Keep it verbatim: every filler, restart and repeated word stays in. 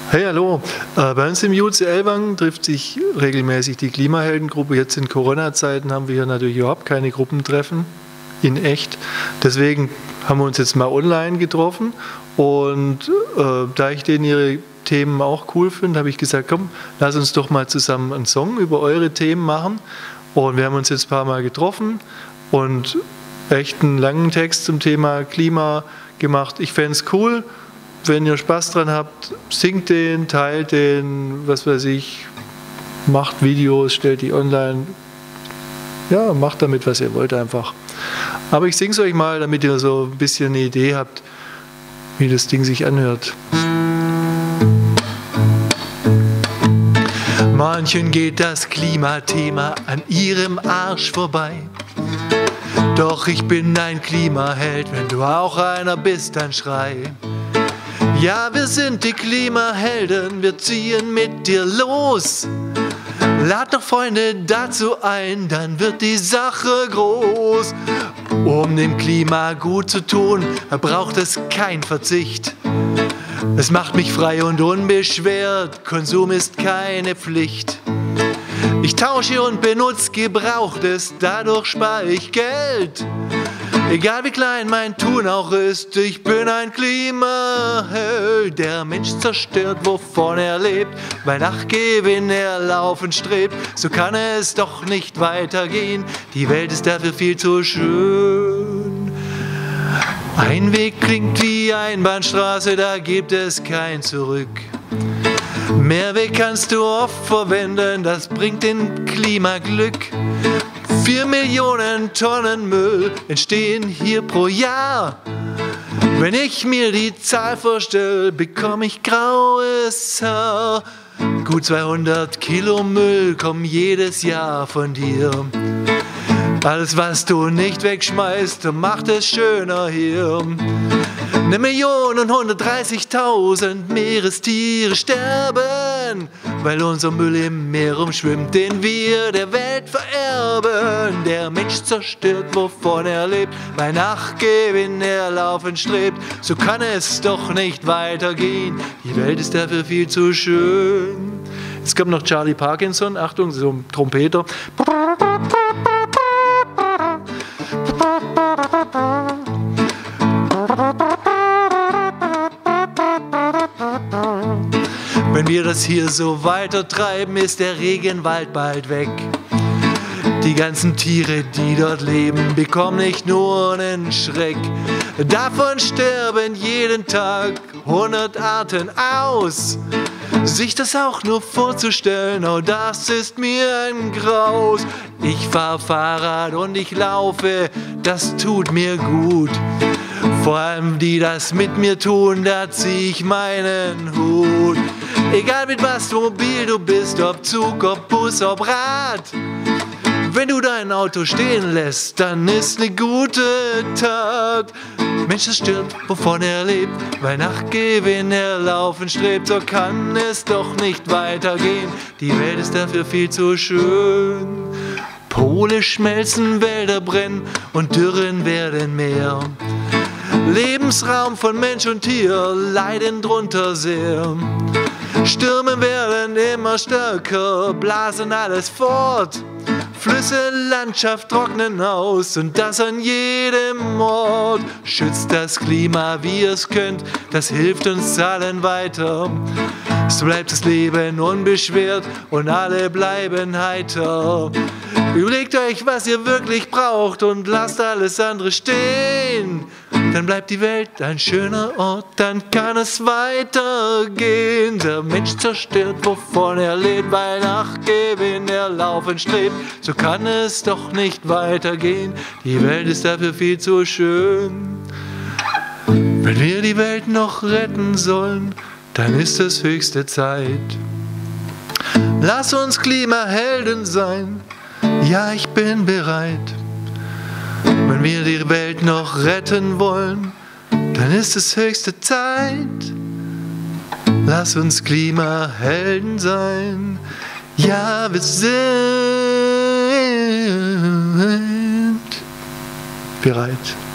Hey, hallo. Äh, bei uns im J C Ellwangen trifft sich regelmäßig die Klimaheldengruppe. Jetzt in Corona-Zeiten haben wir hier natürlich überhaupt keine Gruppentreffen in echt. Deswegen haben wir uns jetzt mal online getroffen. Und äh, da ich denen ihre Themen auch cool finde, habe ich gesagt, komm, lass uns doch mal zusammen einen Song über eure Themen machen. Und wir haben uns jetzt ein paar Mal getroffen und echt einen langen Text zum Thema Klima gemacht. Ich fände es cool, wenn ihr Spaß dran habt, singt den, teilt den, was weiß ich, macht Videos, stellt die online. Ja, macht damit, was ihr wollt einfach. Aber ich sing's euch mal, damit ihr so ein bisschen eine Idee habt, wie das Ding sich anhört. Manchen geht das Klimathema an ihrem Arsch vorbei. Doch ich bin ein Klimaheld, wenn du auch einer bist, dann schrei. Ja, wir sind die Klimahelden, wir ziehen mit dir los. Lad noch Freunde dazu ein, dann wird die Sache groß. Um dem Klima gut zu tun, braucht es kein Verzicht. Es macht mich frei und unbeschwert, Konsum ist keine Pflicht. Ich tausche und benutze Gebrauchtes, dadurch spare ich Geld. Egal wie klein mein Tun auch ist, ich bin ein Klimaheld. Der Mensch zerstört, wovon er lebt, weil nach Gewinn er laufend strebt. So kann es doch nicht weitergehen, die Welt ist dafür viel zu schön. Ein Weg klingt wie Einbahnstraße, da gibt es kein Zurück. Mehrweg kannst du oft verwenden, das bringt den Klimaglück. Vier Millionen Tonnen Müll entstehen hier pro Jahr. Wenn ich mir die Zahl vorstelle, bekomme ich graues Haar. Gut zweihundert Kilo Müll kommen jedes Jahr von dir. Alles, was du nicht wegschmeißt, macht es schöner hier. Eine Million und hundertdreißigtausend Meerestiere sterben, weil unser Müll im Meer umschwimmt, den wir der Welt vererben. Der Mensch zerstört, wovon er lebt, weil nach Gewinn er laufend strebt. So kann es doch nicht weitergehen, die Welt ist dafür viel zu schön. Jetzt kommt noch Charlie Parkinson, Achtung, so ein Trompeter. Wenn wir das hier so weiter treiben, ist der Regenwald bald weg. Die ganzen Tiere, die dort leben, bekommen nicht nur einen Schreck. Davon sterben jeden Tag hundert Arten aus. Sich das auch nur vorzustellen, oh, das ist mir ein Graus. Ich fahr Fahrrad und ich laufe, das tut mir gut. Vor allem die das mit mir tun, da zieh ich meinen Hut. Egal mit was mobil du bist, ob Zug, ob Bus, ob Rad. Wenn du dein Auto stehen lässt, dann ist ne gute Tat. Mensch, das stirbt, wovon er lebt, weil nach Gewinn er laufend strebt. So kann es doch nicht weitergehen, die Welt ist dafür viel zu schön. Pole schmelzen, Wälder brennen und Dürren werden mehr. Lebensraum von Mensch und Tier leiden drunter sehr. Stürme werden immer stärker, blasen alles fort. Flüsse, Landschaft trocknen aus und das an jedem Ort. Schützt das Klima, wie ihr es könnt, das hilft uns allen weiter. So bleibt das Leben unbeschwert und alle bleiben heiter. Überlegt euch, was ihr wirklich braucht und lasst alles andere stehen. Dann bleibt die Welt ein schöner Ort, dann kann es weitergehen. Der Mensch zerstört, wovon er lebt, weil nach Gewinn er laufend strebt. So kann es doch nicht weitergehen, die Welt ist dafür viel zu schön. Wenn wir die Welt noch retten sollen, dann ist es höchste Zeit. Lass uns Klimahelden sein, ja, ich bin bereit. Wenn wir die Welt noch retten wollen, dann ist es höchste Zeit. Lass uns Klimahelden sein, ja, wir sind bereit.